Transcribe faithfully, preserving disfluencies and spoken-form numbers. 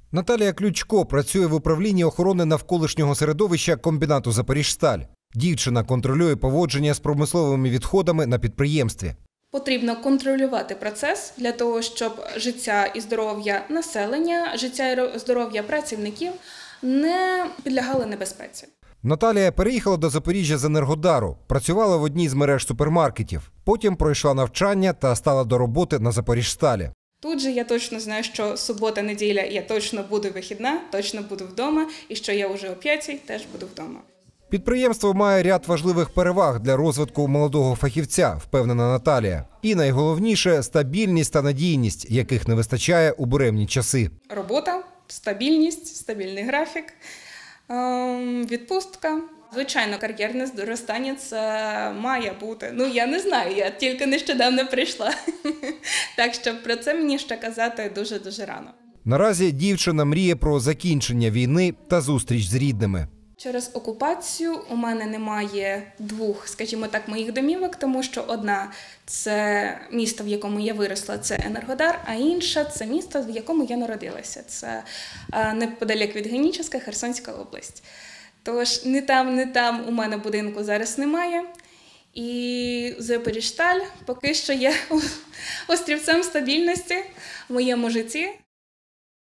Наталія Ключко працює в управлінні охорони навколишнього середовища комбінату «Запоріжсталь». Дівчина контролює поводження з промисловими відходами на підприємстві. Потрібно контролювати процес для того, щоб життя і здоров'я населення, життя і здоров'я працівників не підлягали небезпеці. Наталія переїхала до Запоріжжя з Енергодару, працювала в одній з мереж супермаркетів. Потім пройшла навчання та стала до роботи на «Запоріжсталі». Тут же я точно знаю, що субота-неділя я точно буду вихідна, точно буду вдома, і що я вже о п'ятій теж буду вдома. Підприємство має ряд важливих переваг для розвитку молодого фахівця, впевнена Наталія. І найголовніше – стабільність та надійність, яких не вистачає у буремні часи. Робота, стабільність, стабільний графік, відпустка. Звичайно, кар'єрне зростання – це має бути. Ну, я не знаю, я тільки нещодавно прийшла. Так що про це мені ще казати дуже-дуже рано. Наразі дівчина мріє про закінчення війни та зустріч з рідними. Через окупацію у мене немає двох, скажімо так, моїх домівок, тому що одна – це місто, в якому я виросла, це Енергодар, а інша – це місто, в якому я народилася. Це неподалік від Геніческа, Херсонська область. Тож ні там, ні там у мене будинку зараз немає. І Запоріжсталь поки що є острівцем стабільності в моєму житті.